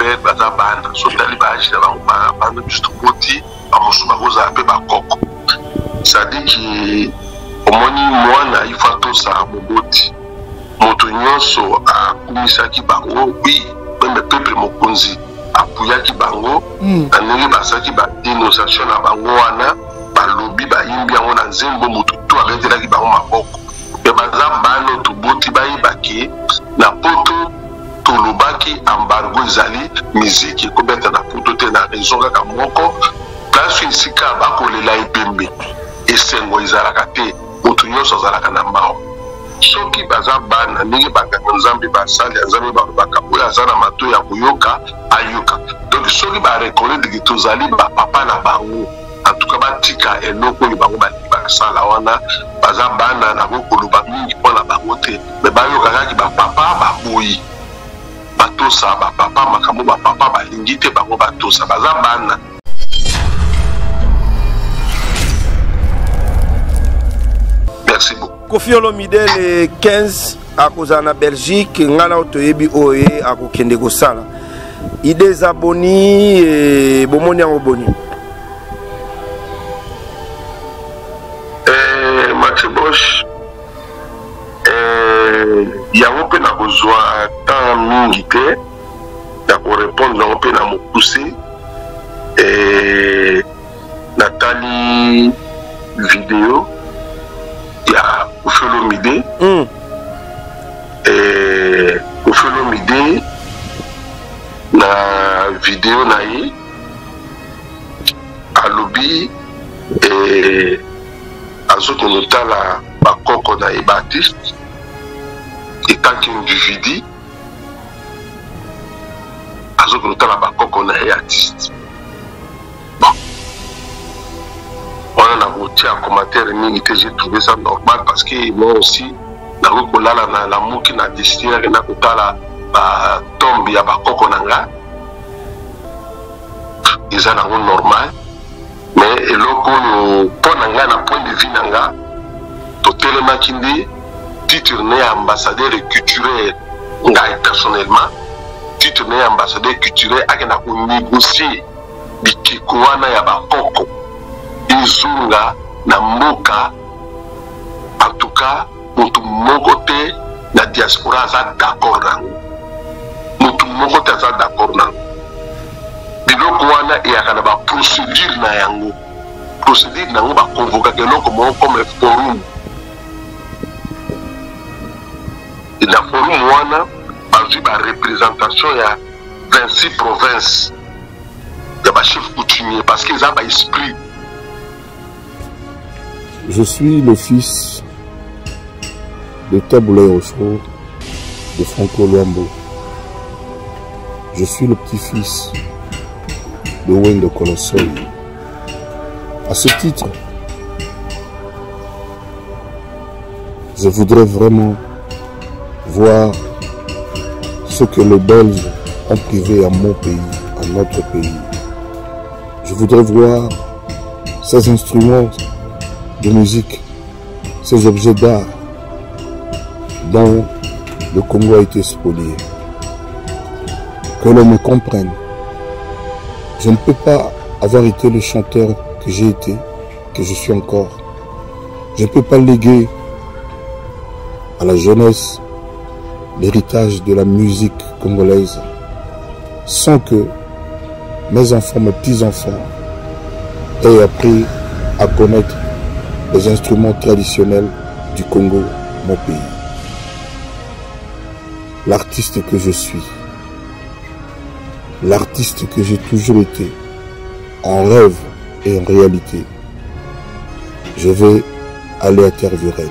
période baza bana so tali ba âge na bana juste boti amosuba koza pe ba koko ça dit que omoni mwana ifato sa moboti moto nyonso akumisaki bango oui même peuple mokonzi apuyaki bango ndenge basaki ba dénonciation na bango wana balobi bayimbi yango na nzembo moto to aretelaki bango maboko pe baza bano toboti bayebaki na poto tolobaki embargo ezali musique ekobeta na poto te na raison kaka moko place esika bakolela ebembe esengo ezalaka te moto nyonso azalaka na mbao soki baza bana ndenge banganga nzambe basali ya nzambe balobaka oyo aza na mato ya koyoka ayoka donc soki bareconnaitre ke tozali bapapa na bango en tout cas batika eloko oyo bango balingi basala wana baza bana nango koloba mingi mpona bango te me bayoka kaki bapapa baboyi batosa bapapa makambo bapapa balingi te bango batosa baza bana. Merci beaucoup. Koffi Olomide le 15 akoza na Belgique ngana otoyebi oye akokende kosala idées aboni et bomoni yango boni Mathieu Bosch yango mpe na kozwa temps mingi te ya korépondre yango mpe na mokuse natali video ya Koffi Olomide Koffi Olomide na video na ye alobi azokende tala bakoko na ye baartiste etanki nduvidi azokende tala bakoko na ye artiste on a voté en commentaire mingi, j'ai trouvé ça normal parce que moi aussi na kolala na la muki na distiller na kotala ba tombe ya ba koko nanga ils ont normal mais eloko no ponanga na point de vue nanga to telema kindi titre né ambassadeur culturel ngai personnellement titre né ambassadeur culturel akena ko négocier bikiko wana ya ba koko izunga na mboka en tout cas mutu moko te na diaspora aza d'accord nango mutu moko te aza d'accord nango biloko wana eyaka na baprocédure na yango procédure nango bakonvokaka eloko moko comme forum na forum wana bazwi bareprésentation ya 26 provinces ya bachef coutumier parce que eza baesprit. Je suis le fils de Taboulay Osho, de Franco Luambo. Je suis le petit-fils de Wendo Colossoy. À ce titre, je voudrais vraiment voir ce que les Belges ont privé à mon pays, à notre pays. Je voudrais voir ces instruments de musique, ces objets d'art dont le Congo a été spolié. Que l'on me comprenne. Je ne peux pas avoir été le chanteur que j'ai été, que je suis encore. Je ne peux pas léguer à la jeunesse l'héritage de la musique congolaise sans que mes enfants, mes petits-enfants aient appris à connaître les instruments traditionnels du Congo, mon pays. L'artiste que je suis, l'artiste que j'ai toujours été, en rêve et en réalité, je vais aller à Tervuren,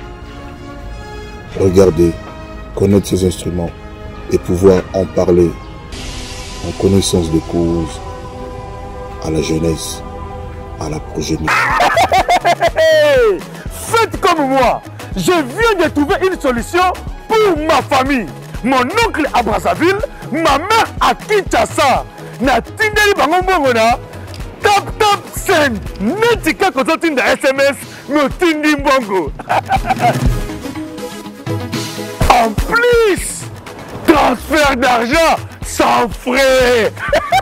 regarder, connaître ces instruments et pouvoir en parler en connaissance de cause à la jeunesse, à la progéniture. Faites comme moi, je viens de trouver une solution pour ma famille. Mon oncle à Brazzaville, ma mère à Kinshasa. Na tindeli bango mbongo na tap send. Netika kozo tinda SMS, me tindi mbongo. En plus, transfert d'argent sans frais.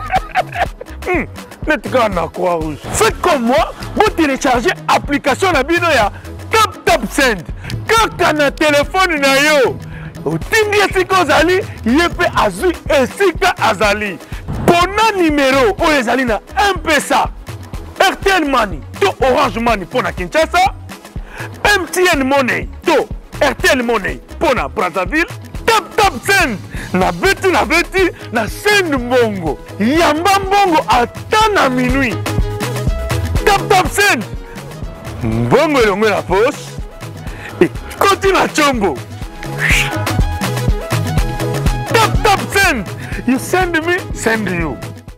N'êtes pas en Croix-Rouge. Faites comme moi, vous téléchargez l'application de Binoya Tap Send. Quand on a téléphone na yo, au tingi siko zali, yepe azui esika azali. Pona numéro o ezali na M-Pesa, RTL Money, to Orange Money pour na Kinshasa, MTN Money, to RTL Money pour na Brazzaville, Tap Send na beti na send mbongo. Yamba mbongo ata na minuit. Tap Send. Mbongo elongo na poche. Et koti na chombo. Tap Send. You send me, send you.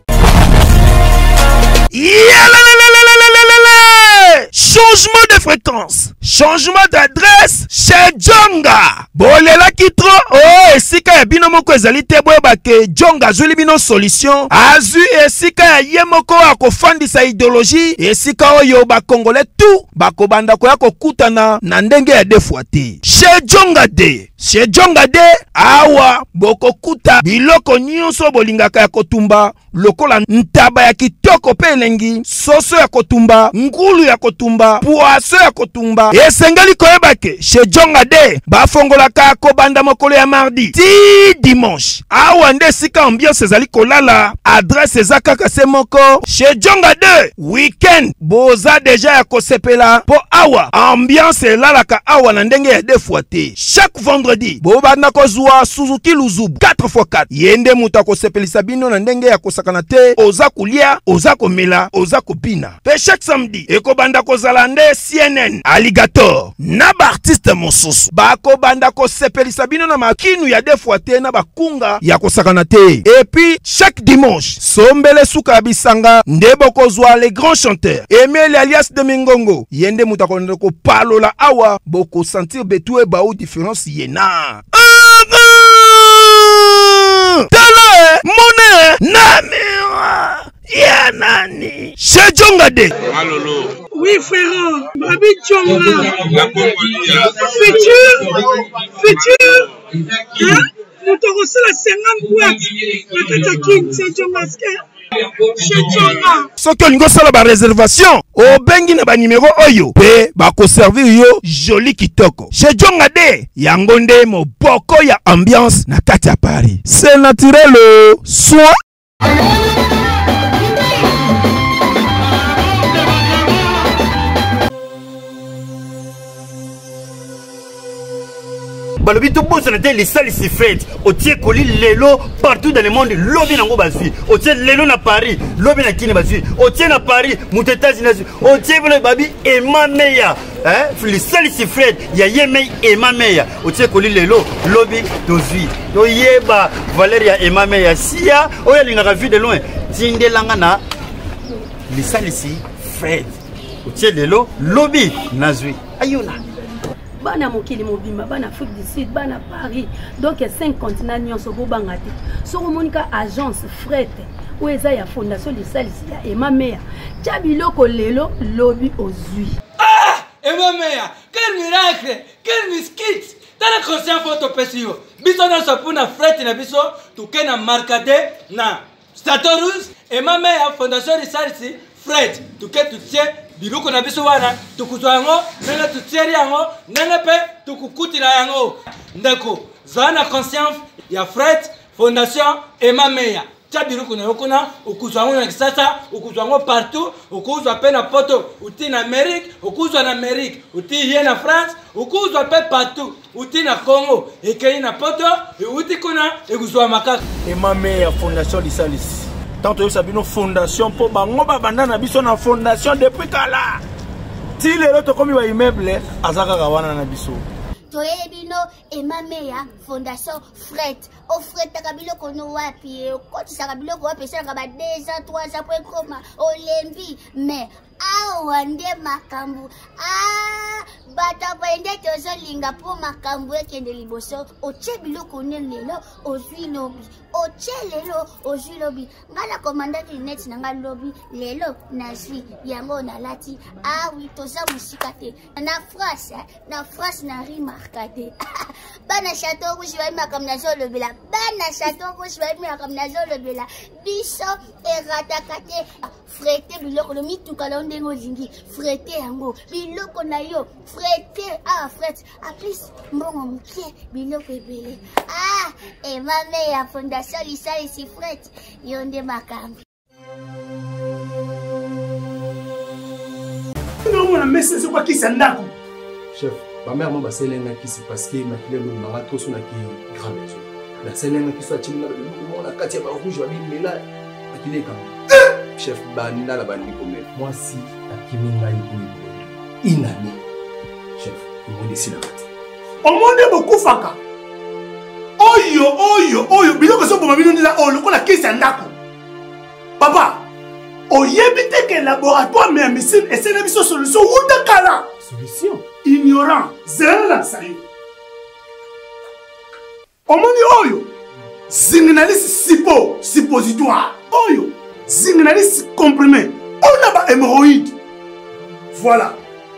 Changement de fréquence, changement d'adresse chez Djonga. Bolela kitro, oh, esika ya bino moko ezali te boyeba ke Djonga azuli bino solution. Azu esika ya ye moko akofandisa idéologie, esika oyo ba Congolais tout bakobanda koya kokutana na ndenge ya defwa te. Chez Djonga de, chez Djonga de, awa bokokuta biloko nyonso bolingaka ya kotumba, lokola ntaba ya kitoko pe elengi, soso ya kotumba, ngulu ya kotumba, poaso ya kotumba. Esengeli koyeba ke chez Djonga de bafongolaka kobanda mokolo ya mardi ti dimanche. Awa nde sika ambiance ezali kolala, adresse eza kaka se moko. Chez Djonga de weekend boza deja ya kosepela po awa ambiance elalaka awa na ndenge ya defwa te. Chaque vendredi bobanda kozwa Suzuki Luzubu 4x4 yende muta kosepelisa bino na ndenge ya kosakana te, oza kulia, oza komela, oza kopina. Pe chaque samedi ekobanda kozala nde CNN Alligator na ba artiste mosusu bakobanda kosepelisa bino na makinu ya defwa te na bakunga ya kosakana te. Et puis chaque dimanche sombele suka bisanga nde bokozwa les grands chanteurs Emile alias de Mingongo yende muta konde ko palola awa boko sentir betu e ba ou différence yena. Tele monnaie namira ya nani chez Djonga de. Malolo. Oui frère, Babi Djonga. Futur. Hein? Nous te recevons la 50 boîtes. La Katakin, c'est Djonga. Soki olingo sala ba réservation obengi na ba numéro oyo pe bako servir yo joli kitoko. Chez Djonga de yango nde moboko ya ambiance na kati ya Paris. C'est naturel soit Balobi tout boss na les salles si faites. Au tiers colis lelo partout dans le monde lobby nango bazui. Au tiers lelo na Paris, lobby na Kini bazui. Au tiers na Paris, muta États-Unis. Au tiers bolo babi et ma meya. Hein? Les salles si faites, ya yemei et ma meya. Au tiers colis lelo lobby dozui. Do yeba Valeria et ma meya sia. Oya linga vu de loin. Tinde langana. Les salles si faites. Au tiers lelo lobby nazui. Ayuna. Bana mokili mobimba bana Afrique du Sud bana Paris donc 5 continents nyonso bobanga te soko monika agence fret ou eza ya fondation de salisi ya Emma Meya tia biloko lelo lobi ozui. Emma Meya, quel miracle, quel miskit. Tala conscient photo pesio biso na sapuna fret na biso tuke na markade na Statorus Emma Meya fondation de salisi fret tuke tutie biloko na biso wana tukuzwa yango nanga tutieri yango nanga pe tukukutila yango ndeko zana conscience ya Fred Fondation Emma Meya tia biloko na yokona ukuzwa yango na kisasa ukuzwa yango partout ukuzwa pe na poto uti na Amérique ukuzwa na Amérique uti hier na France ukuzwa pe partout uti na Congo ekei na poto uti kuna ekuzwa makaka Emma Meya Fondation Lisalis. Tant que ça une fondation pour bango babanda na biso na fondation depuis kala. Ti lelo to komi ba immeuble azaka kawana na biso. Toyebino Emma Meya Fondation Fret. O Fret takabilo kono wapi ko tisaka biloko wapi sanga ba 2 ans 3 ans pour koma olembi mais awa nde makambo bato bayende tozolinga mpo makambo ekende liboso otie biloko ne lelo ozwi lobi otie lelo ozwi lobi nga na komandaki neti na nga lobi lelo nazwi yango nalati awi toza mosika te na France na rimarka te bana chateau rouge bayi makambo nazolobela bana chateau rouge bayi makambo nazolobela biso erataka te frete biloko lo mituka lo ndenge olingi frete yango biloko na yo frete frete aplis mbongo mokie biloko ebele emame ya fondation lisalisi frete yo nde makambo nomona message okwakisa ndako chef bamère mo baselengakisi parce que makile lo nanga tosonaki grand maison naselengaki so atimi na biloko na kati ya barouge babimela makile ekanga chef bandala bandi komela mwasi akimi ngai oyo inani chef imodesila kati omonde bokufaka oyo biloko ezoboma bino ndela oyo lokola kisi ya ndako papa oyebi te ke laboratoire mais médecine esene biso solution wuta kala solution ignorant zela sayo omoni oyo zinginalisi suppositoire oyo zinginalisi comprimé on a hémorroïde voilà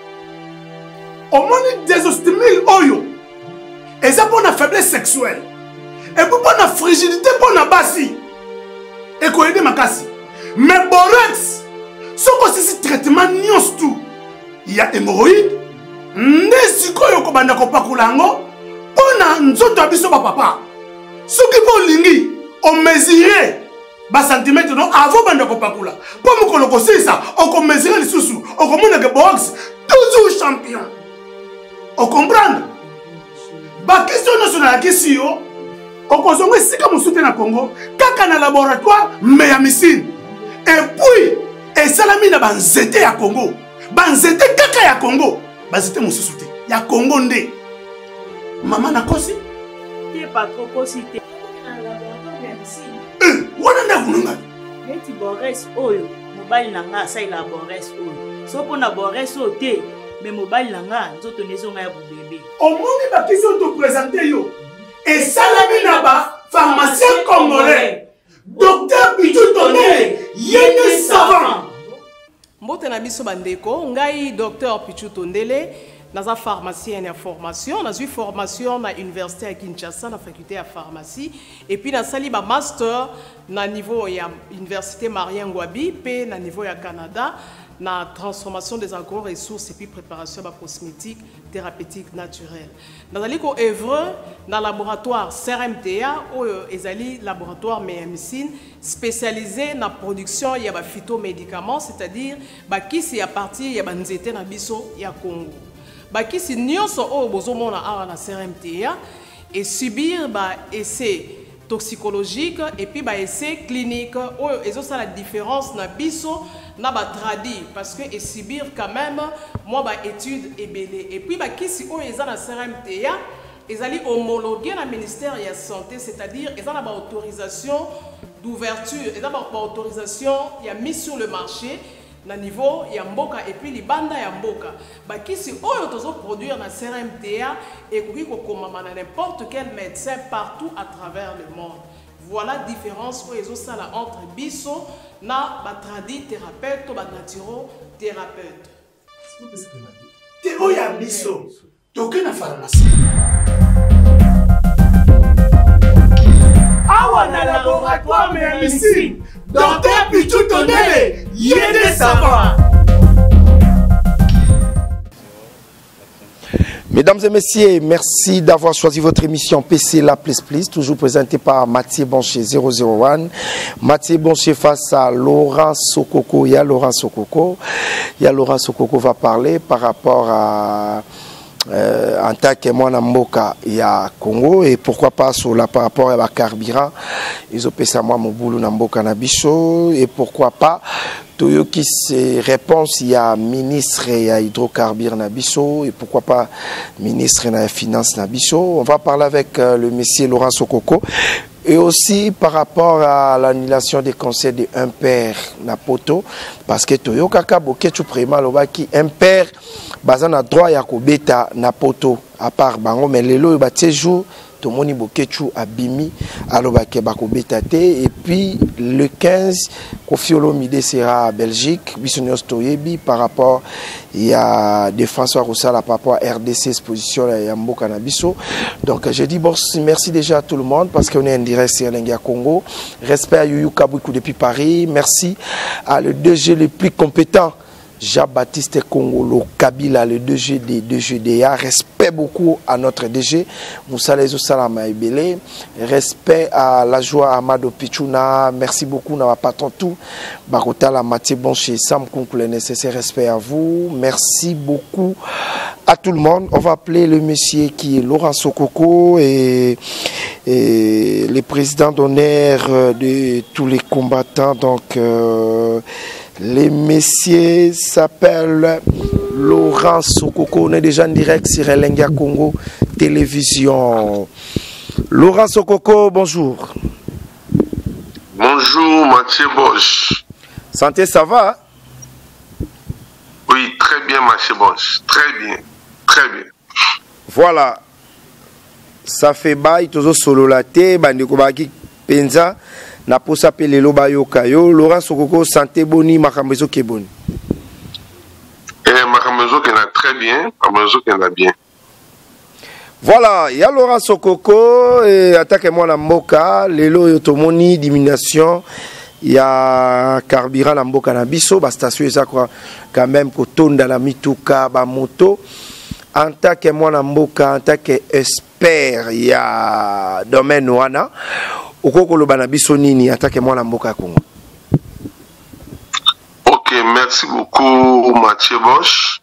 omoni désostimile oyo eza pour la faiblesse sexuelle et pour la frigidité pour la basi et qu'on aide makasi mais borex ce que c'est traitement nyos tout il y a hémorroïde ndesikoyo ko banda ko pakulango pona nzoto abiso ba papa ce qui po lingi on mesurer ba centimètre non avant banda ko pakula po mukolo ko sisa on ko mesurer les sous on ko mona que box toujours champion on comprendre ba question nationale question yo on ko zongo sika musute na Congo kaka na laboratoire mais ya missile et puis esalami na banzete ya Congo banzete kaka ya Congo bazete mususu te ya Congo nde mama na kosi te pas trop kosi te na laboratoire ya missile wana nda kununga neti Boris oyo mobali nanga sai la Boris oyo so pona Boris o te mais mobali nanga nzoto nezonga ya bubebe omoni ba question to présenter yo esalami na ba pharmacien congolais Docteur Pichu Tondele, yene savant. Mbote na biso bandeko, ngai Docteur Pichu Tondele, naza pharmacien en formation, naza formation na université à Kinshasa na faculté à pharmacie et puis na sali ba master na niveau ya université Marien Ngouabi pe na niveau ya Canada na transformation des agro-ressources et puis préparation de cosmétiques thérapeutiques naturelles. Dans le œuvre dans le laboratoire CRMTA ou ezali laboratoire médecine spécialisé dans la production de phytomédicaments, c'est-à-dire qui c'est à partir de nzete na biso ya Congo. Qui c'est nyonso o bozomona awa na CRMTA et subir essai toxicologique et puis essai clinique ou ça la différence na biso na ba tradi parce que et subir quand même moi étude et belé et puis qui si o eza na CRMTA ezali homologué na ministère de la santé, c'est-à-dire eza na ba autorisation d'ouverture eza ba autorisation ya mise sur le marché na niveau ya mboka et puis libanda ya mboka qui si oyo tozo produire na CRMTA et koki ko komama na n'importe quel médecin partout à travers le monde. Voilà la différence entre biso na batradi thérapeute ou naturo thérapeute. Te oya biso toke na pharmacie. Awa na laboratoire médecine. Docteur Pichu Tondele, yene savant. Mesdames et messieurs, merci d'avoir choisi votre émission PC La Place Please, toujours présentée par Mathieu Bonché 001. Mathieu Bonché face à Laurent Sokoko. Il y a Laurent Sokoko. Va parler par rapport à en tant que moi Mboka il y a Congo et pourquoi pas sur la par rapport à la carburant ils ont payé moi mon boulot Mboka na biso et pourquoi pas Toyoki c'est réponse il y a ministre il y a hydrocarbures na biso et pourquoi pas ministre na finance na biso. On va parler avec le monsieur Laurent Sokoko Et aussi par rapport à l'annulation des conseils de un père na poto, parce que Toyo Kaka Bokechu Prima Lobaki, un père, bazan a droit ya kobeta na poto, à part bango, mais lelo batie jour, Tomoni Bokechu Abimi, alobake bako betate, et puis le 15, Kofi Olomide sera à Belgique, Bissonios Toyebi, par rapport, il y a de François Roussala par rapport à RDC exposition à Yambo Canabiso. Donc je dis bon, merci déjà à tout le monde parce qu'on est en direct sur Lengia Congo. Respect à Youyou Kaboukou depuis Paris. Merci à le 2G le plus compétent, Jean-Baptiste Kongolo Kabila, le 2G des 2GDA. Respect beaucoup à notre DG, Moussa Lezo Salama Ebele. Respect à la joie Amado Pichuna. Merci beaucoup, n'a pas tant tout. Bakota la Mathieu Bonché, Sam Kunku, le nécessaire respect à vous. Merci beaucoup à tout le monde. On va appeler le monsieur qui est Laurent Sokoko et le président d'honneur de tous les combattants. Donc, les messieurs s'appellent Laurent Sokoko. On est déjà en direct sur Lengia Congo Télévision. Laurent Sokoko, bonjour. Bonjour Mathieu Bosch. Santé, ça va? Oui, très bien Mathieu Bosch. Très bien. Très bien. Voilà. Ça fait bail, tozo solo la te, bandeko baki penza. Na posa pele lo bayo kayo. Laurent Sokoko, santé boni, makambezo ke boni. Makambezo qui est très bien. Makambezo qui est bien. Voilà, il y a Laurent Sokoko, attaque-moi la mboka, lelo yotomoni, diminution, il y a carburant la mboka na biso, ba station ça quoi, quand même kotonda la mituka, ba moto, attaque-moi la mboka, attaque expert, il y a domaine wana, okoko lo bana biso nini, attaque-moi la mboka Congo. Ok, merci beaucoup Mathieu Bosch.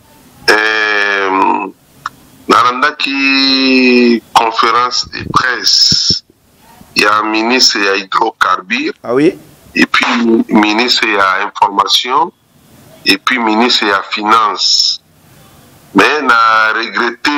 Narandaki conférence de presse, il y a un ministre à hydrocarbures, ah oui? Et puis ministre à information, et puis ministre à finance. Mais na regretté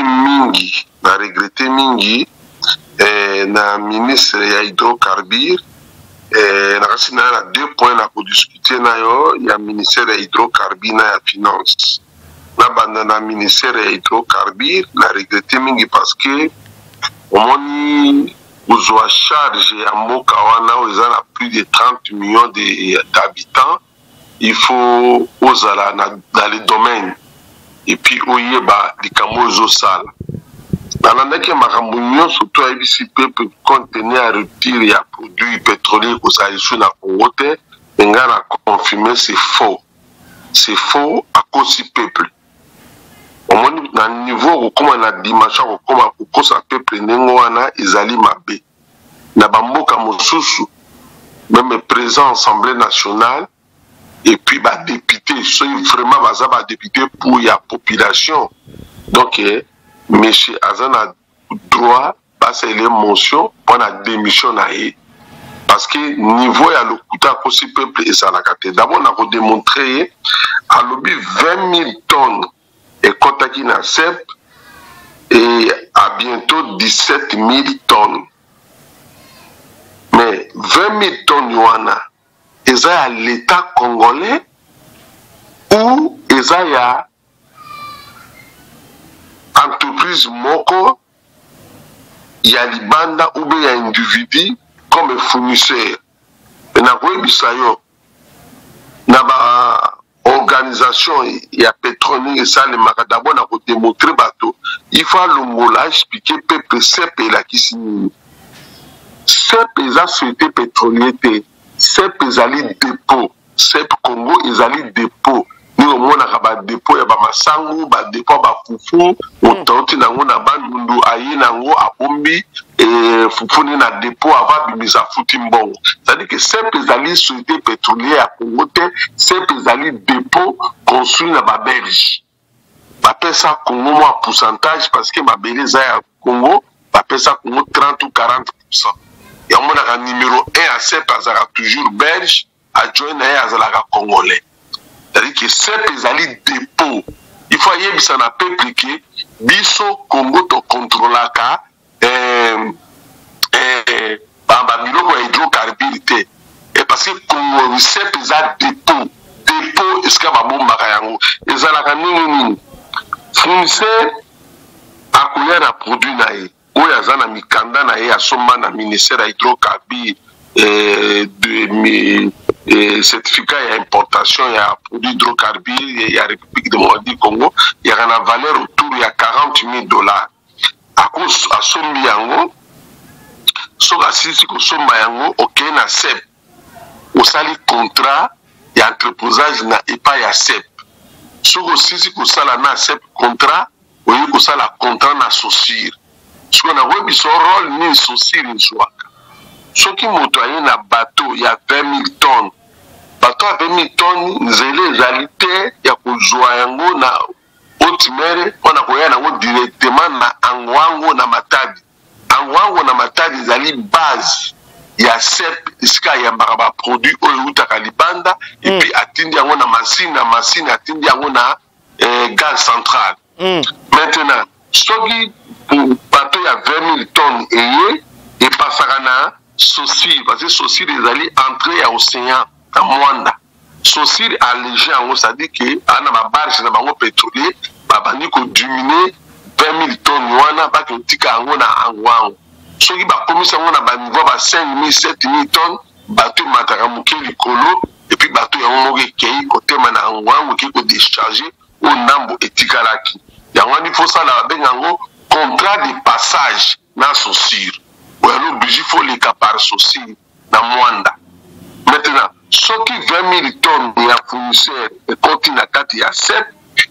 mingi, na ministre à hydrocarbures, na deux points pour discuter, il y a ministère à hydrocarbures et à finance. Na ministère de hydrocarbures, na regretté mingi parce que on a charge à Mokawana, ils ont plus de 30 millions d'habitants. Il faut osala dans les domaines. Et puis oyeba di kamozo sala. Dans la makambo surtout à IBCP peut contenir à retirer les produits pétroliers aux Haïtiens na Congo, et on a confirmé c'est faux. C'est faux à cause du peuple. Au niveau comme on a dimension comme on a peuple n'engwana izali mabe na bamboka mosusu même présent Assemblée nationale et puis ba député so vraiment baza ba député pour la population donc monsieur azana droit passer les motions pour la démission na parce que niveau ya lokuta aussi peuple et ça la carte d'abord on a démontré à lobby 20 000 tonnes et Kotaki na CEP et à bientôt 17 000 tonnes. Mais 20 000 tonnes yuana, ils ont à l'État congolais ou ils ont à entreprise moko, il y a libanda ou bien il y a individu comme fournisseur. Et na quoi bisayo na ba organisation il y a pétrole et ça les marques d'abord on a démontré bateau il faut le mot là expliquer peuple CEP et la qui signe CEP ils a souhaité pétrolier CEP ils allaient dépôt CEP Congo ils allaient dépôt nous au moins on a dépôt ya ba masangu ba dépôt ba fufu on na ngona bandundu ayi nango abombi et fufu ni na dépôt avant bimisa futi mbongo c'est-à-dire que CEP ils allaient souhaiter pétrolier à Congo CEP ils allaient dépôt construit na ba Belge ba pesa Congo moi pourcentage parce que ma belge à Congo ba pesa Congo 30 ou 40%. Et on a un numéro 1 à CEP azala toujours belge adjoint na azala congolais. C'est-à-dire que CEP ils allaient dépôt. Il faut y ça na peuple qui biso Congo to contrôlaka recep eza dépôt esika babombaka yango ezalaka nini fournisseur akoya na produit na ye oyo aza na mikanda na ye asomba na ministère ya hydrocarbure certificat ya importation ya produit hydrocarbure ya République démocratique du Congo yaka na valeur autour ya $40,000 asombi yango soki asilisi kosomba yango okei na sep osali contrat ya entreposage na epai ya sep soki osilisi kosala na sep contrat oye kosala contrat na socir soki nakoyebi so role nini socir ezwaka soki moto aye na bateau ya 20,000 tonnes bateau ya 20,000 tonnes nzela ezali te ya kozwa yango na haute mer mpona koya nango directement na Angwango na Matadi. Angwango na Matadi ezali base ya sep esika yambaka baproduit oyo eutaka libanda epuis atindi yango na machine atindi yango na gaz central. Maintenant soki bateau ya 20,000 tonnes eye epasaka na Socir parce que Socir ezali entrée ya océan na Mwanda. Socir allégé yango c'est-à-dire que ana babarge na bango pétrolier babandi kodimine 20,000 tonnes wana bakotika yango na Angwango. Soki bakomisa yango na baniveau ba 5,000 7,000 tonnes bateau emataka moke likolo epuis bateau yango moko ekei kotema na Angwango ekei kodécharge oyo ndambo etikalaki yango wana ifosala babenga yango contrat de passage na Socir oyo oblige fo leka par Socir na Mwanda. Maintenant soki 20,000 tonnes ya fournisseur ekoti na kati ya sep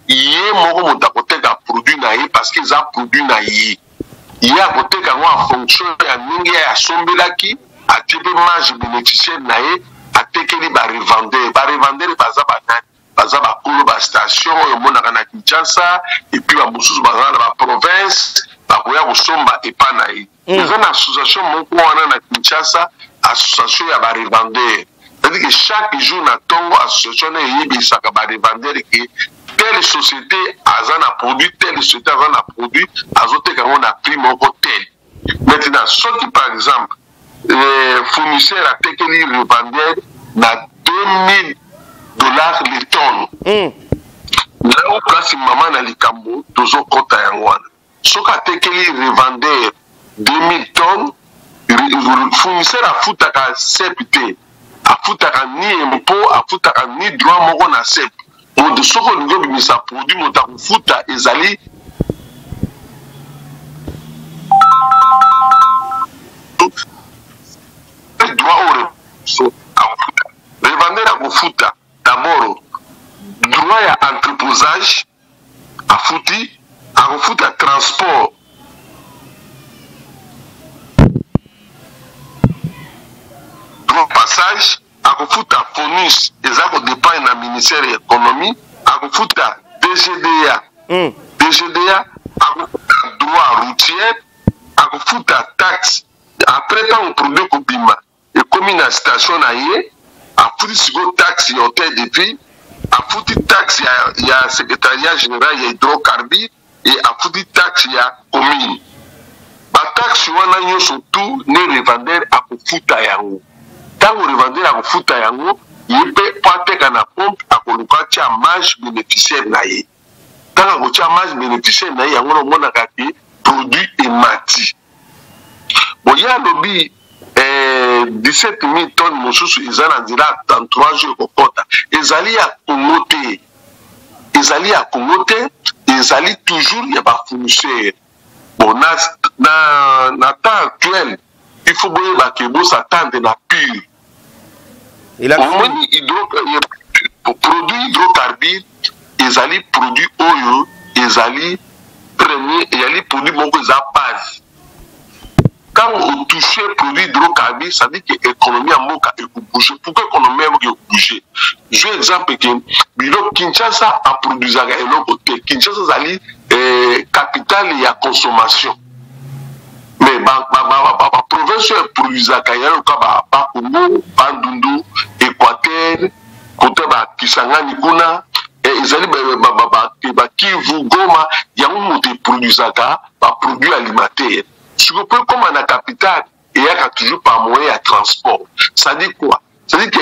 ye moko moto akoteka produit na ye parce que eza produit na ye ye akoteka yango en fonction ya ndenge ye asombelaki atie mpe marge bénéficiaire na ye atekeli barevendeur baza banani baza bakolo bastation oyo omonaka na Kinshasa epuis bamosusu baza na baprovince bakoya kosomba epa na ye eza na association moko wana na Kinshasa association ya barevendeur c'est-à-dire que chaque jour na tongo association na eyebisaka barevendeur ke telle société aza na produit telle société aza na produit azoteka yango na prix moko tel. Maintenant soki par exemple fournisseur atekeli revendeur na $2,000 le tonne na place mama na likambo tozokota yango wana soki atekeli revendeur 2,000 tonnes fournisseur afutaka sep te afutaka ni impôt afutaka ni droit moko na sep moto soki olingi obimisa produit moto akofuta ezali droit oyo revendeur akofuta d'abord droit ya entreposage afuti akofuta transport droit passage akofuta bonus eza kodépendre na ministère ya économie akofuta DGDA akofuta droit routier akofuta taxe après tant produit kobima ekomi na station na ye afuti siko taxe ya hôtel de ville afuti taxe ya secrétariat général ya hydrocarbure et afuti taxe ya commune bataxe wana nyonso tout ne revendeur akofuta yango ntango revendeur akofuta yango ye mpe po ateka na pompe akoluka tia marge bénéficiaire na ye ntango akotia marge bénéficiaire na ye yango namonaka ke produit emati boye alobi 17,000 tonnes mosusu eza na nzela 33 jours kokota ezali ya Congo te ezali toujours ya bafournisseur bon na temps actuel il faut boyeba ke bosatande na pure omoni produit hydrocarbure ezali produit oyo ezali premier ezali produit moko eza base quand on touche produit hydrocarbure ça dit que l'économie à Moka est bougée. Pourquoi l'économie à Moka est bougée? Je vais exemple que Bilo Kinshasa a produit un côté. Kinshasa zali capitale et à consommation. Mais la province produit un Congo, Bandundu, Équateur, côté Kisangani Kuna, et ils allaient Kivu, Goma, il y a un produit produit alimentaire. Si vous pouvez comme à la capitale, il y a toujours pas moyen à transport. Ça dit quoi? Ça dit que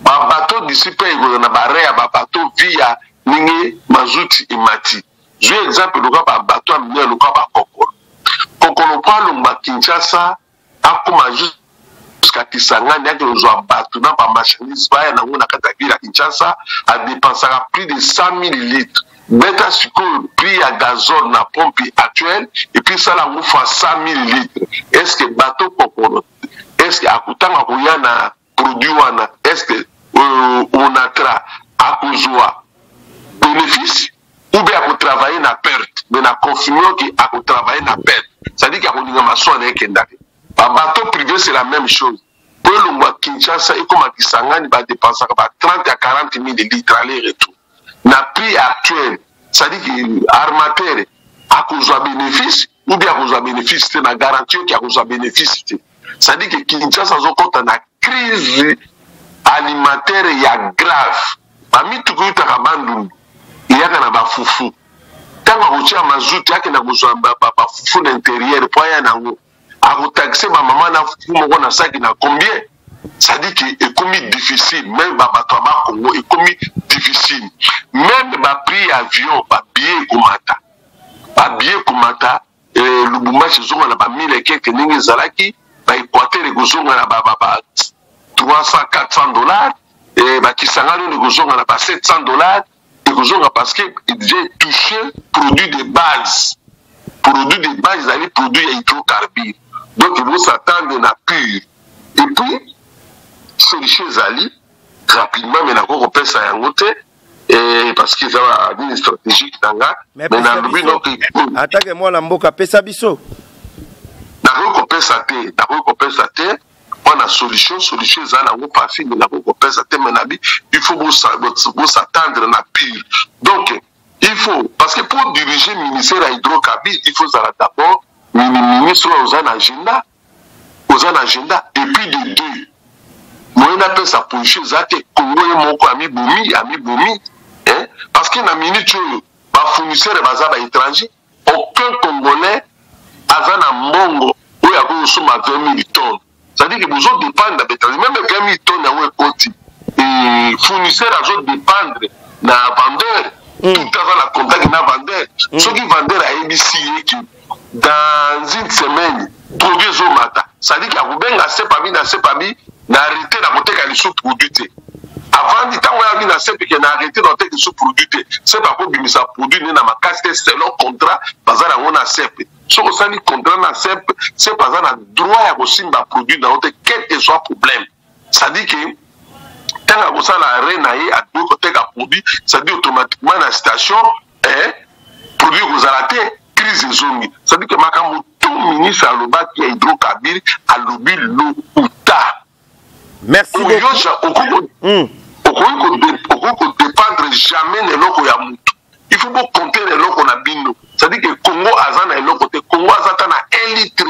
babato d'ici mpe ekozala bare ya babato via ndenge mazuti emati. Zwi exemple loka babato ya minene loka bakokolo. Kokolo mpo alongba Kinshasa akoma jusqu'à Kisangani ake ozwa bato na bamachandise baya nango na kati ya ville ya Kinshasa adépensaka plus de 100 000 litres. Beta sikoyo prix ya gazole na pompe actuelle et puis ça la fois 100 000 litres. Est-ce que bateau kokolo est-ce que akutanga koya na produit wana est-ce que onatra akozwa bénéfice ou bien akotravailler na perte mais na confirmer que akotravailler na perte c'est-à-dire qu'akoninga maso na ekendaki. Ba bateau privé c'est la même chose. Pour le mois Kinshasa et comme à Kisangani ba dépensaka ba 30 à 40 000 litres aller-retour. Na prix actuel, c'est-à-dire que armateur a causé bénéfice ou bien a causé bénéfice, c'est la garantie qui a causé bénéfice. C'est-à-dire que Kinshasa a compte na crise alimentaire ya grave. Parmi tout que tu as bandou, il y a un bafoufou. Tant que tu as mazout, il y a un bafoufou d'intérieur, pour y aller à vous taxer ma maman na fou mon na ça qui na combien? Ça dit que est commis difficile, même Babatouama Congo est commis difficile. Même ma prix avion, ma billet Kumata. Ma billet Kumata, Lubumba chez Zonga na ba 1000 et quelques ninges Zalaki, ba Équateur les Zonga na ba 300-400 $, et ba Kisangani les Zonga na ba 700 $, et Zonga parce que j'ai touché produits de base. Produits de base, ils allaient produire hydrocarbures. Donc ils vont s'attendre à pur. Et puis, Félix Zali, rapidement, mais n'a pas fait ça et parce qu'ils ont une stratégique d'anga. Mais n'a pas vu attaque-moi la mboka pesa biso. N'a pas sa terre. On a solution Zali, on pas fait, mais n'a pas sa terre, mais il faut s'attendre à pire. Donc, il faut, parce que pour diriger le ministère de l'hydrocarbure, il faut d'abord, le ministre aux agenda, et puis de deux. Moi, on appelle ça pour chez Zate, Congo et mon ami Boumi, parce qu'il y a une minute, les fournisseurs et les étrangers, aucun Congolais a un mongo où il y a 20 000 tonnes. C'est-à-dire que vous autres dépendent de l'étranger, même 20 000 tonnes, et fournisseurs dépendent de vendeur. Tout avant la contact na vendeur. Ceux qui vendent à ABC dans une semaine, produisent au matin. Ça dit qu'il y a un CEPABI, n'a arrêté la montée qu'elle est sous-produit. Avant du temps où il y a un CEPABI qui n'a arrêté la montée qu'elle est sous-produit, c'est pas pour que ça produit dans ma casse, c'est leur contrat, parce que on a CEPABI. Si on a un contrat dans CEPABI, c'est parce qu'on a droit à aussi à produire dans l'autre, quel que soit le problème. Ça dit que quand on a la reine à deux côtés à produit, ça dit automatiquement la station, produit aux arrêtés, crise des zones. Ça dit que tout ministre à l'Oba qui a hydrocarbure, à l'Obi l'Outa. Merci beaucoup. On dépendre jamais de l'eau ya mutu. Il faut pas compter les lots qu'on a bino. Ça dit que Congo a un lot côté Congo a un litre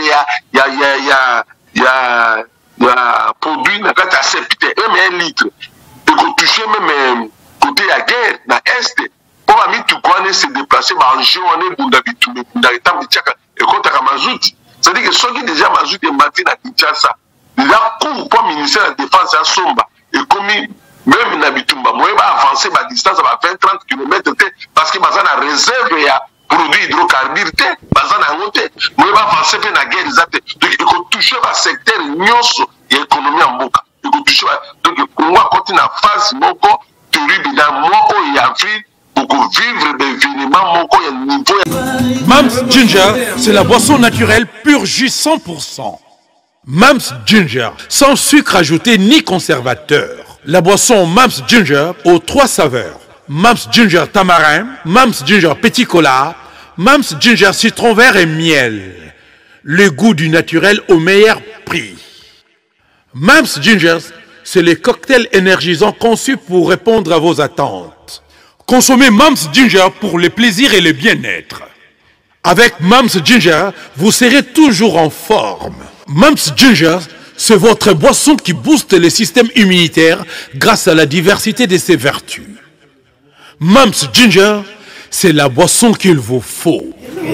ya produit na kata accepté même 1 litre. Et qu'on touche même côté à guerre na est. Pour ami tu connais se déplacer en journée pour d'habitude dans le temps de Tchaka et contre Mazout. Ça dit que ceux qui déjà Mazout et Martin à Kinshasa, là pour ministère de la défense à Somba et commis même Nabitumba, moi va avancer ma distance à 20-30 km parce que bazana réserve ya produit hydrocarbures bazana ngote moi va avancer pe na guerre exacte. Donc il faut toucher le secteur nyonso et économie en boka. Il faut toucher donc pour moi continue en phase moko terrible dans moko et Afrique pour vivre des événements moko et niveau. Mams Ginger, c'est la boisson naturelle pur jus 100%. Mams Ginger, sans sucre ajouté ni conservateur. La boisson Mams Ginger aux 3 saveurs. Mams Ginger tamarin, Mams Ginger petit cola, Mams Ginger citron vert et miel. Le goût du naturel au meilleur prix. Mams Ginger, c'est les cocktails énergisants conçus pour répondre à vos attentes. Consommez Mams Ginger pour le plaisir et le bien-être. Avec Mams Ginger, vous serez toujours en forme. Mams Ginger, c'est votre boisson qui booste le système immunitaire grâce à la diversité de ses vertus. Mams Ginger, c'est la boisson qu'il vous faut.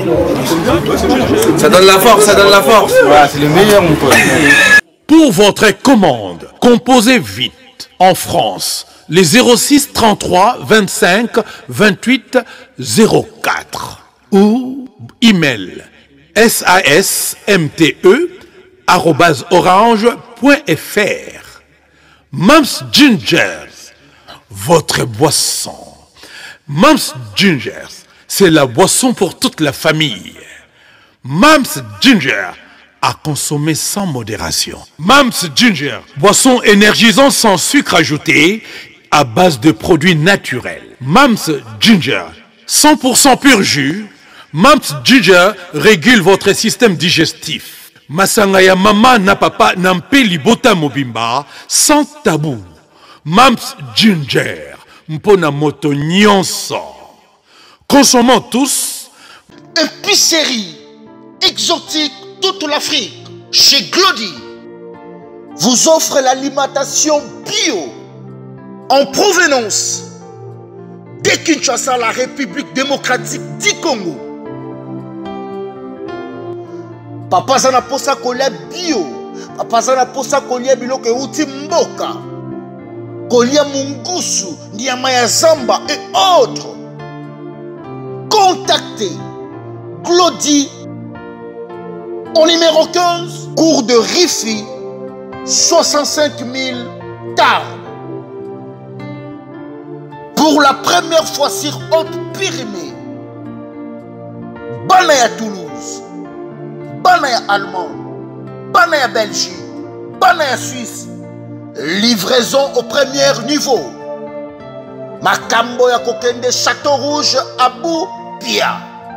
Ça donne la force, ça donne la force. Ouais, c'est le meilleur, mon pote. Pour votre commande, composez vite. En France, les 06 33 25 28 04 ou email sasmte@orange.fr. Mams Gingers, votre boisson. Mams Gingers, c'est la boisson pour toute la famille. Mams Ginger, à consommer sans modération. Mams Ginger, boisson énergisante sans sucre ajouté, à base de produits naturels. Mams Ginger, 100% pur jus. Mams Ginger régule votre système digestif. Masanga ya mama na papa nampe libota mobimba sans tabou. Mams Ginger, mpona moto nyonso. Consommons tous. Épicerie exotique toute l'Afrique chez Glody vous offre l'alimentation bio en provenance de Kinshasa, la République démocratique du Congo. Papa zana posa kolia bio, papa zana posa kolia biloko euti mboka, kolia mungusu, nyama ya zamba et autres. Contactez Glody au numéro 15, cours de Rifi, 65 000 Tarbes. Pour la première fois sur Haute-Pyrénées, Banaya Toulouse, Banaya Allemagne, Banaya Belgique, Banaya Suisse, livraison au premier niveau. Makambo ya Kokende Château Rouge, Abou Pia.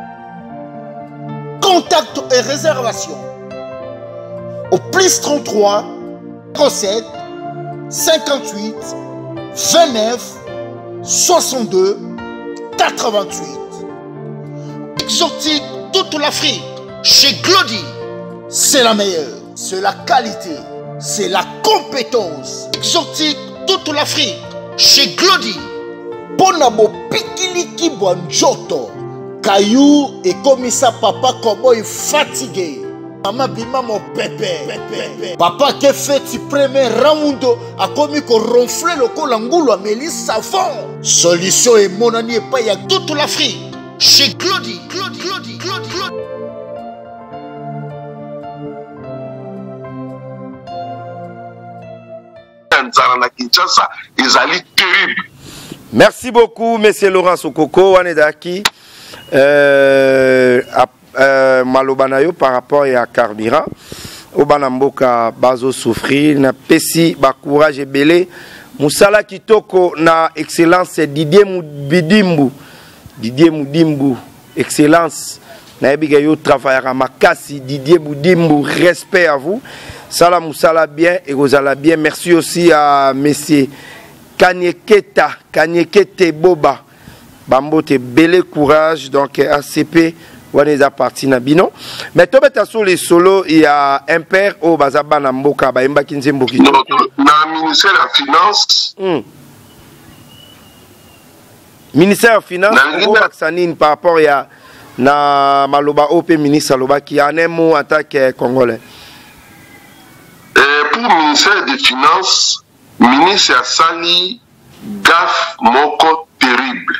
Contact et réservation au plus 33 07 58 29 62 88. Exotique toute l'Afrique chez Glody, c'est la meilleure, c'est la qualité, c'est la compétence. Exotique toute l'Afrique chez Glody. Bonamo Pikiliki Bonjoto. Caillou et comme ça papa comment il fatigué. Maman bima mon pépé. Papa qui fait le premier round a commis qu'on ronfle le col angoulou à Mélis savon. Solution et mon ami et pas y a toute l'Afrique. Chez Glody. Merci beaucoup, monsieur Laurent Sokoko, Wanedaki. Malobanayo par rapport à carburant. Obanamboka bazo souffrir, na pesi ba courage et belé. Musala kitoko na excellence Didier Moudimbu, excellence. Na ebiga yo travaillera makasi Didier Moudimbu, respect à vous. Sala musala bien et gozala bien. Merci aussi à monsieur Kanyekete Boba. Bambote belé courage donc ACP on est parti na bino mais to beta sur les solos il y a un père au bazaba na mboka ba imba kinze mboki na ministère de la finance ministère de finance au baksanine par rapport ya na maloba OP ministre loba qui en un mot attaque congolais pour ministère des finances ministre Sali gaffe moko terrible.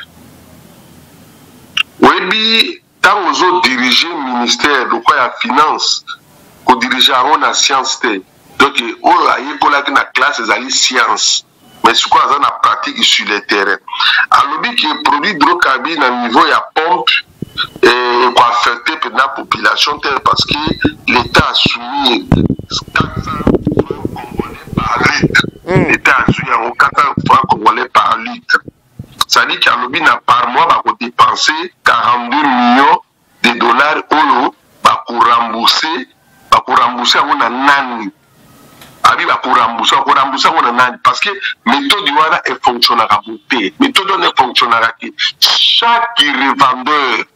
Oui, tant aux autres diriger le ministère de quoi la finance, qu'on dirige la science. Donc, on a eu la classe des sciences. Mais ce qu'on a pratique sur le terrain. Alors, qui est produit d'hydrocarbures à niveau, il y a pompe et quoi affecter la population parce que l'État a soumis 400 francs congolais par litre. L'État a soumis 400 francs congolais par litre. Ça dit qu'à l'objet par mois, va dépenser 42 millions de dollars pour rembourser à un nani. Pour rembourser à un nani. Parce que méthode est fonctionnelle à voter. Méthode est fonctionnelle à qui. Chaque revendeur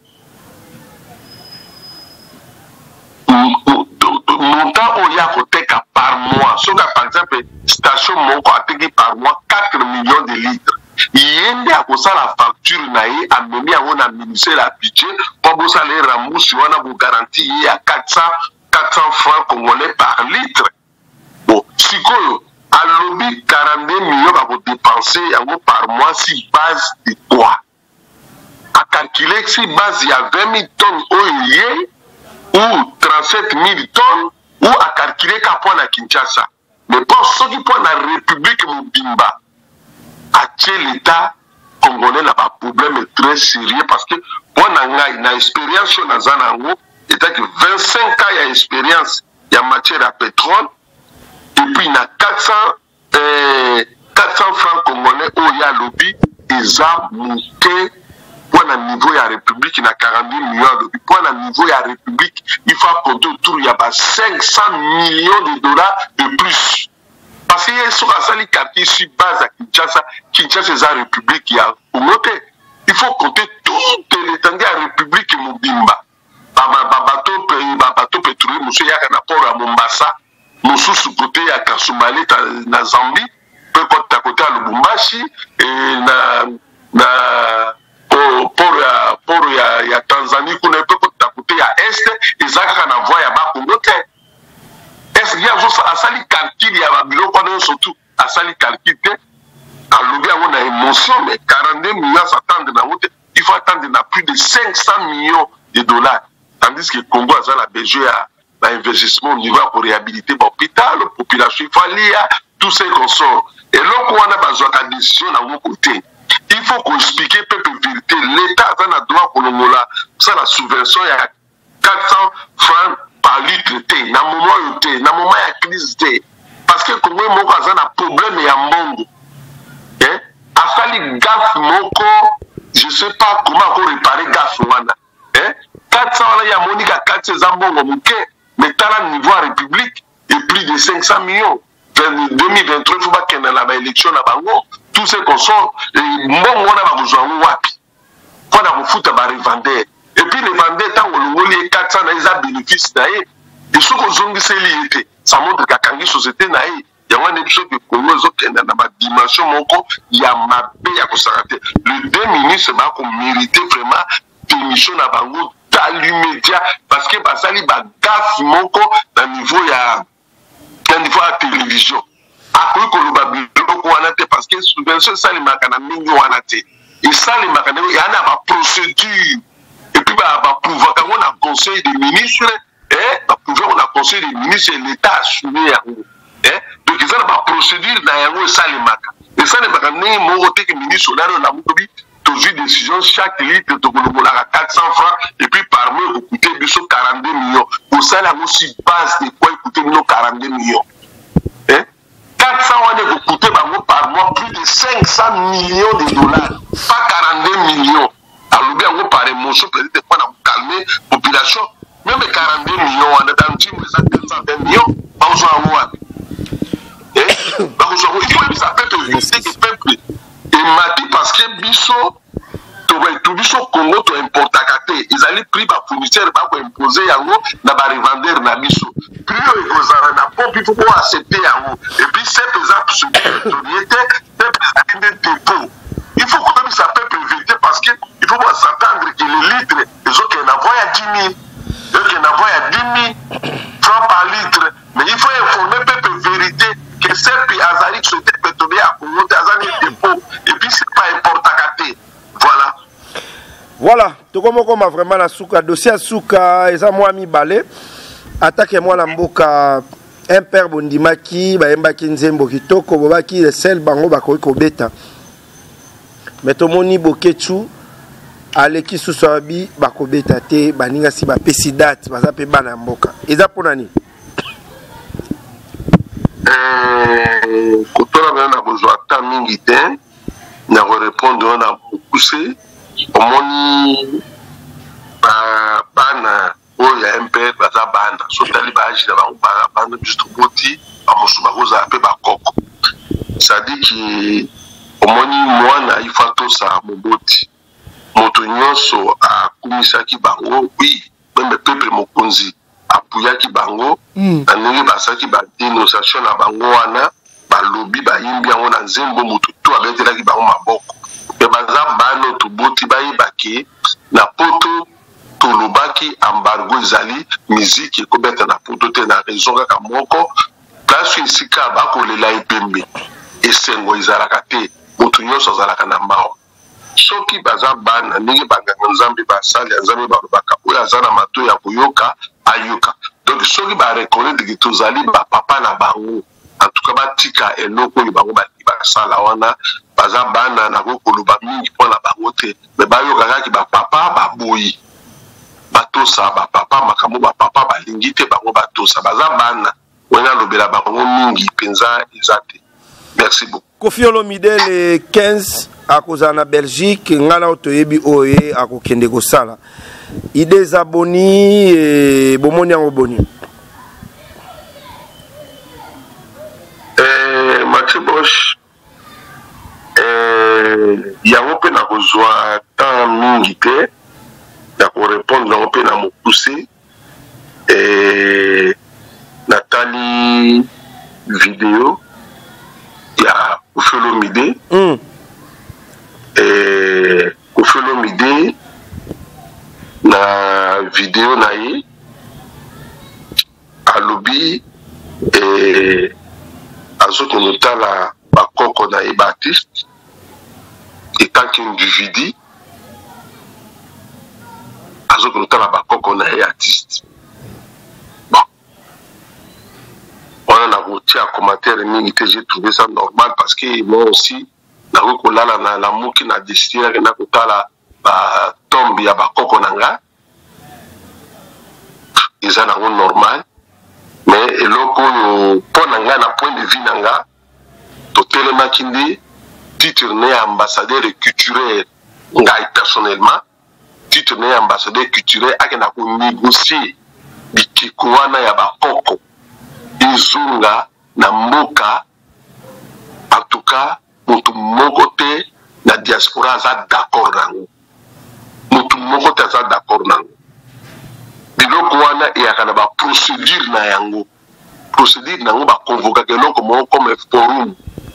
montant au Yakoteka par mois. Sauf que par exemple, station Moko a payé par mois 4 millions de litres. Il y a la facture naïe à mener à un ministère la budget pour vous aller rembourser on a vous garantie à 400 francs congolais par litre. Bon, si quoi à lobby 42 millions dépenser par mois si base de quoi? À calculer si base il y a 20 000 tonnes OIE ou 37 000 tonnes ou à calculer qu'à point à Kinshasa. Mais pour ceux qui point la République Mobimba, à l'État congolais n'a pas de problème très sérieux parce que pour une expérience sur la Zanango, état que 25 ans il y a expérience, il y a matière à pétrole, et puis il y a 400 francs congolais où il y a lobby, ils ont monté pour le niveau de la République, il y a 42 millions de lobby. Pour le niveau de la République, il faut compter autour, il y a 500 millions de dollars de plus. Parce qu'il y a sur la quartier sur base à Kinshasa, Kinshasa c'est la République qui a monté. Il faut compter toute l'étendue de la République Mobimba. Bateau pétrolier, monsieur Yaka port à Mombasa, monsieur sous côté à Kasumali, na Zambie, peut côté à côté à Lubumbashi, et port ya Tanzanie, qu'on peut côté à côté à Est, et ça qu'on a voyé à Bakongo. Est-ce qu'il y a un sali calcul, il y a un bureau qu'on surtout à sali calcul, à l'objet on a émotion, mais 42 millions s'attendent dans l'autre, il faut attendre dans plus de 500 millions de dollars. Tandis que le Congo a la BG à l'investissement au niveau pour réhabiliter l'hôpital, la population, il faut aller à tous ces consorts. Et là, on a besoin de décision à mon côté. Il faut qu'on explique le peuple vérité. L'État a un droit pour le Mola. Ça, la subvention, il y a 400 francs par litre. Dans le moment où il y a crise. Parce que le Congo a un problème et un monde. À faire gaffe, je ne sais pas comment on réparer gaffe. 400 il y a Monique à 400 mais t'as le niveau à République et plus de 500 millions. 2023, il faut pas qu'il y ait une élection à Bango. Tous ces consorts, on a besoin de wapi. Quand on a foutu à revendre. Et puis les vendeurs, tant qu'on les 400, ils ont bénéfice d'ailleurs. Et ce qu'on a c'est lié. Ça montre qu'à Kangi société, il y a un épisode de Congo qui est dans ma dimension, il y a ma paix à constater. Le 2 ministres ont mérité vraiment démission à Bango dans l'immédiat parce que ça li ba gaffe moko dans niveau ya la télévision. Après que le babylon wana te parce que subvention ça li makana mingi wana te. Et ça li makana il y a une procédure. Et puis ba pouvoir quand on a conseil des ministres ba pouvoir on a conseil des ministres et l'état assumé yango. Donc ils ont une procédure dans yango ça li makana. Et ça li makana mo te que ministre là la mutobi toujours décision, chaque litre de 400 francs, et puis par mois, vous coûtez 42 millions. Pour ça, là, aussi base de quoi écouter 42 millions. 400 vous coûtez par mois plus de 500 millions de dollars, pas 42 millions. Alors, bien, vous parlez, mon chou, peut-être pas calmer la population, même 42 millions, on est dans le team, les 420 millions, pas besoin de moi. Il faut que ça peut te peuple. Et m'a dit parce que Bisso, tout Bisso Congo, tu importes à côté. Ils allaient pris par fournisseur, pour imposer à nous, n'a pas revendre na Bisso. Puis ils ont un apport, puis il faut accepter à nous. Et puis c'est exemple sur l'autorité, c'est un dépôt. Il faut que ça peut éviter parce qu'il faut s'attendre que les litres, les autres qui en envoient à 10 000, eux qui en envoient à 10 000 francs par litre. Mais il faut informer le peuple vérité. Que c'est puis Azari qui souhaitait pétrolier à Congo, Azari dépôt, et puis c'est pas important à gâter. Voilà. Voilà, tout comme vraiment la souka, dossier à souka, et ça moi mi balé, attaquez-moi la mboka, un père bondimaki, mbaki nzembo kitoko, bobaki le sel bango bakoi kobeta. Mais tout moni bokechu, aleki susabi bakobeta te, baninga si ba pesidat, bazape bana mboka. Eza ponani. Quand on a besoin de temps mingi on a répondre on a poussé au moni bana oya un peu baza bana so tali ba agir ba bana juste boti ba musuba koza pe ba koko ça dit que au moni mwana ifato sa moboti moto nyonso a kumisaki bango oui même peuple mokonzi apuyaki bango ndenge basaki ba dénonciation na bango wana ba lobby ba yimbi yango na nzembo mutu to abetelaki bango maboko e baza bano tuboti bayibaki na poto tolobaki embargo ezali musique ekobeta na poto te na raison kaka moko place esika bakolela epembe esengo ezalaka te moto nyonso azalaka na mawa soki baza bana ndenge banganga nzambe basali ya nzambe balobaka oyo aza na matoi ya koyoka ayoka donc soki bareconnaitre ke tozali bapapa na bango en tout cas batika eloko oyo bango basala wana baza bana nakoki koloba mingi mpo na bango te me bayoka kaki bapapa baboyi batosa bapapa makambo bapapa balingi te bango batosa baza bana oyo nalobela bango mingi mpenza eza te. Merci beaucoup. Koffi Olomide le 15 akozala na Belgique ngana otoyebi oye akokende kosala idées aboni bomoni yango boni Mathieu Bosch yango mpe na kozwa temps mingi te ya korépondre yango mpe na mokuse natali video ya Koffi Olomide Koffi Olomide na video na ye alobi azokende tala bakoko na ye baartiste etaki individu azokende tala bakoko na ye artiste bon wana na kotia commentaire mingi te j'ai trouvé ça normal parce que moi aussi nakoki kolala na lamuki na destinere na kotala batombe ya bakoko na nga eza nango normal mais eloko oyo mpo na nga na point de vue na nga totelemaki nde titre ne ya ambassadeur culturel ngai personnellement titre ne ya ambassadeur culturel akenda konégocier bikeko wana ya bakoko ezonga na mboka en tout cas moto moko te na diaspora aza d'accord nango moto moko te aza d'accord nango biloko wana eyaka na baprocédure na yango procédure nango baconvokaka eloko moko comme forum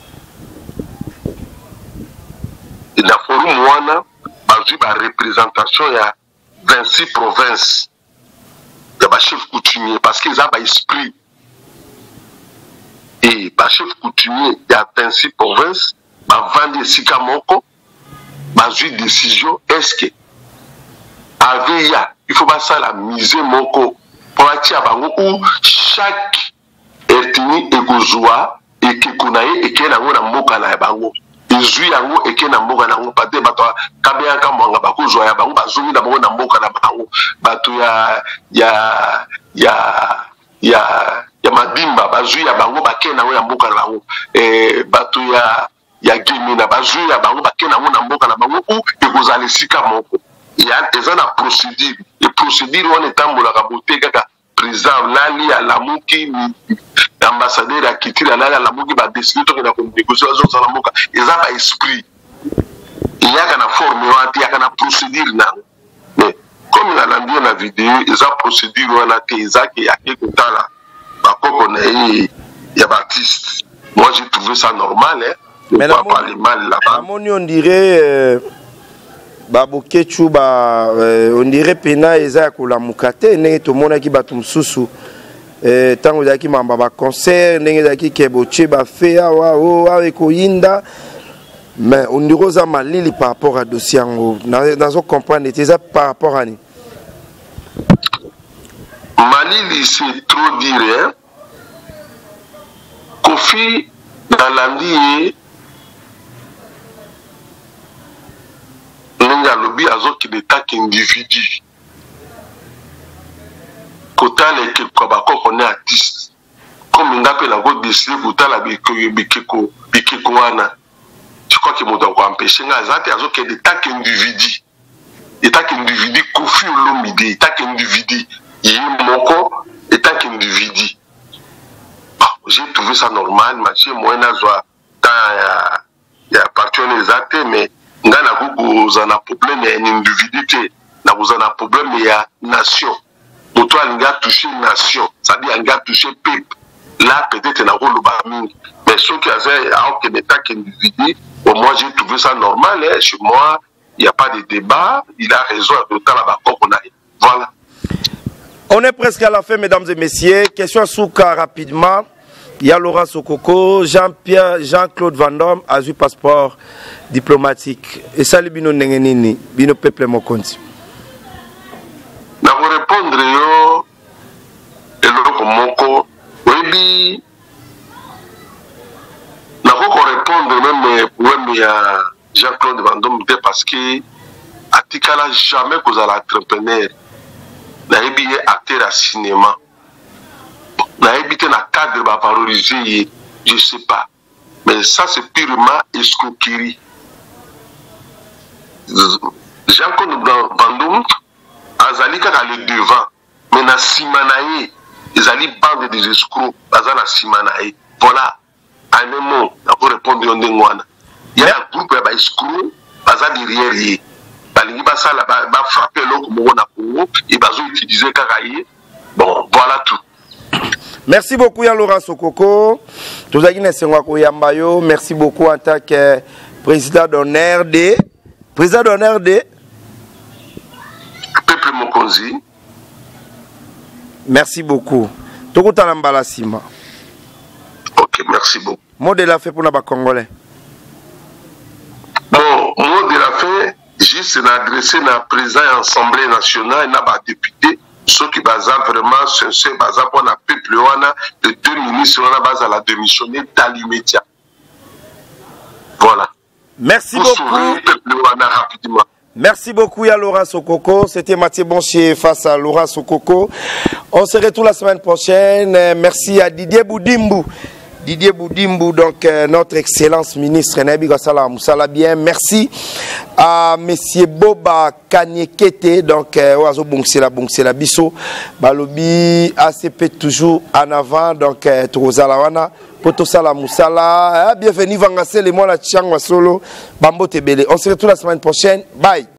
na forum wana bazwi bareprésentation ya 26 provinces ya bachef coutumier parce que eza baesprit et bachef coutumier ya 26 provinces bavandi esika moko bazwi décision estce ave ya il faut basala mise moko pour atia bango ou chaque ethnie ekozwa ekeko na ye eke nango na mboka na bango ezwi yango eke na mboka nango pate bato kabeyaka mwanga bakozwa ya bango bazongi na bango na mboka na bango bato ya madimba bazwi ya bango bake nango ya mboka na bango bato ya gemina bazwi ya bango bake nango na mboka na bango ou ekozala esika moko eza na procédure et procédure wana etambolaka bote kaka président lali alamuki ambassadeur ya culture alali alamuki badeside tokenda konégocie azosala mboka eza baesprit eyaka na forme wana te eyaka na procédure nango mais comme nalandi na video eza procédure wana te ezaki yake kotala bakoko na ye ya baartiste moi j'ai trouvé ça normal mais pas parler mal là-bas namoni on dirait babokechu on dirait pena eza ya kolamuka te ndenge tomonaki bato mosusu ntango ezalaki mamba baconcert ndenge ezalaki keboche bafe awa ekoyinda mais on dirait oza malili par rapport à dossier yango nazocomprendre ete eza par rapport ani malili c'est trop dire hein? Koffi nalandi ye ndenge alobi azokende taki individu kotala ekeko bakoko ne artiste comme nga mpe nakodeside kotala bikeko wana je crois que moto akoampeshe nga aza te azokende taki individu etaki individu Koffi Olomide etaki individu ye moko etaki individu j'ai trouvé ça normal Mathieu moyen nazwa temps ya parti wana eza te mais nga nakokoza na problème ya individu te nakoza na problème ya nation moto alingi atouche nation c'est-à-dire alingi atouche peuple là peut-être nakoloba mingi mais soki aza aokende taki individu au moins j'ai trouvé ça normal hein. Chez moi il n'y a pas de débat il a raison de tala bakoko na ye voilà. On est presque à la fin mesdames et messieurs question souka rapidement Il y a Laurent Sokoko, Jean-Claude Van Damme a eu passeport diplomatique. Et ça, les bino nengenini, bino peuple mokonti. Na vous répondre yo, et le moko, oui, na vous répondre même il y a Jean-Claude Van Damme parce que atikala jamais que vous allez entrepreneur. Na ebi acteur à cinéma. Na évité na cadre va valoriser, je sais pas. Mais ça c'est purement escroquerie. Jean-Claude Van Damme azali kaka le devant, mais na simanaye, ils allaient bande des escrocs, bazana simanaye. Voilà, un mot, pour répondre à Ndengwana. Il y a un groupe de escrocs, bazana derrière lui. Balingi basa la ba frapper l'autre moment na Congo, et bazo utiliser kakaye. Bon, voilà tout. Merci beaucoup, Laurent Sokoko. Merci beaucoup en tant que président d'honneur de. Président d'honneur de. Peuple Mokonzi. Merci beaucoup. Tokota Mbalasima. Ok, merci beaucoup. Mot de la fin pour les Congolais. Bon, mot de la fin, juste adressé à la président de l'Assemblée nationale et à la députée. Ceux qui basent vraiment sincère, basent pour la peuple, les deux ministres, on a basé à la démissionner dans l'immédiat. Voilà. Merci beaucoup. Merci beaucoup, Laurent Sokoko. C'était Mathieu Boncher face à Laurent Sokoko. On se retrouve la semaine prochaine. Merci à Didier Boudimbu. Didier Boudimbu, donc notre excellence ministre Nabi Gassala Moussala bien. Merci à monsieur Boba Kanyekete, donc Oazo Bonsela Bisso, Balobi ACP toujours en avant, donc Trozalawana, Potosala Moussala. Bienvenue Vangassé, les mois la Tchangwa Solo, Bambo Tebele. On se retrouve la semaine prochaine. Bye.